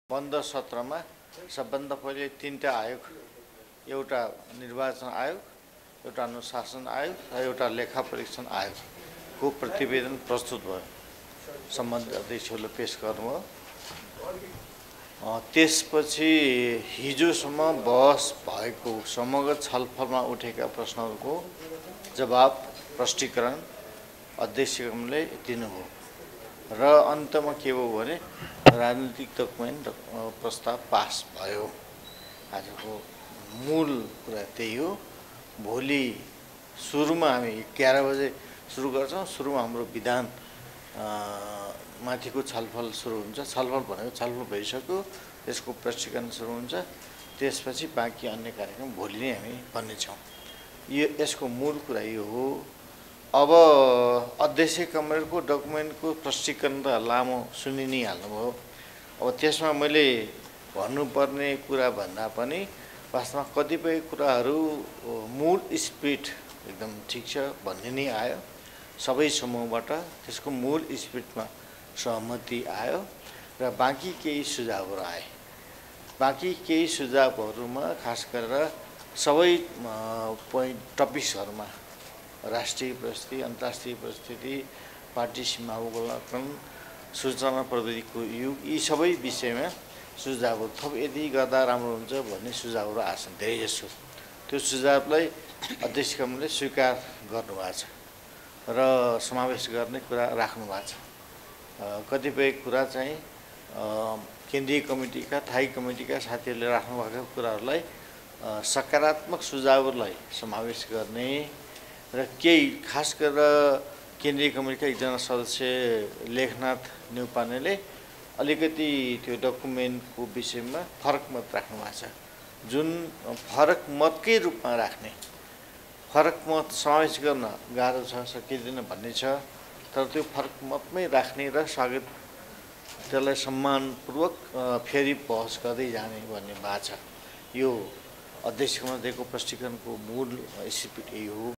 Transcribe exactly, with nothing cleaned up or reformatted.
बन्द सत्रमा सबभन्दा पहिले तीनटा आयोग, एउटा निर्वाचन आयोग, एउटा अनुशासन आयोग र एउटा लेखा परीक्षण आयोगको प्रतिवेदन प्रस्तुत भयो। सम्बन्धित अध्यक्षहरूले पेश गर्नुभयो। त्यसपछि हिजोसम्म बहस भएको समग्र छलफलमा उठेका प्रश्नहरूको जवाब प्रष्टीकरण अध्यक्षले दिनुभयो र अन्तमा के भयो भने राजनीतिक डकुमेन्ट प्रस्ताव पास भयो। आजको मूल कुरा त्यही हो। भोलि सुरुमा हामी एघार बजे सुरु गर्छौँ। सुरुमा हाम्रो विधान माथिको छलफल सुरु हुन्छ। छलफल भनेको छलफल भइसक्यो, त्यसको प्रष्टीकरण सुरु हुन्छ। त्यसपछि बाँकी अन्य कार्यक्रम भोलि नै हामी गर्नेछौँ। यो यसको मूल कुरा यो हो। अब अध्यक्ष कमरेडको डकुमेन्टको प्रष्टीकरण त लामो सुनि नै हाल्नुभयो। अब त्यसमा मैले भन्नुपर्ने कुरा भन्दा पनि वास्तवमा कतिपय कुराहरू मूल स्पिरिट एकदम ठिक छ भन्ने नै आयो। सबै समूहबाट त्यसको मूल स्पिरिटमा सहमति आयो र बाँकी केही सुझावहरू आए। बाँकी केही सुझावहरूमा खास गरेर सबै पोइन्ट टपिक्सहरूमा राष्ट्रिय परिस्थिति, अन्तर्राष्ट्रिय परिस्थिति, पार्टी सीमा अवलोकन, सूचना प्रविधिको युग, यी सबै विषयमा सुझावहरू थप यदि गर्दा राम्रो हुन्छ भन्ने सुझावहरू आछन् धेरै जसो। त्यो सुझावलाई अध्यक्ष कमरेडले स्वीकार गर्नुभएको छ र समावेश गर्ने कुरा राख्नु भएको छ। कतिपय कुरा चाहिँ केन्द्रीय कमिटीका, थाई कमिटीका साथीहरूले राख्नुभएको कुराहरूलाई सकारात्मक सुझावहरूलाई समावेश गर्ने र केही खास गरेर केन्द्रीय कमिटीका एकजना सदस्य लेखनाथ न्यौपानेले अलिकति त्यो डकुमेन्टको विषयमा फरक मत राख्नु भएको छ। जुन फरक मतकै रूपमा राख्ने, फरक मत समावेश गर्न गाह्रो छ, सकिँदैन भन्ने छ। तर त्यो फरक मतमै राख्ने र स्वागत त्यसलाई सम्मानपूर्वक फेरि बहस गर्दै जाने भन्ने भएको छ। यो अध्यक्षमा दिएको प्रष्टीकरणको मूल स्पिरिट यही हो।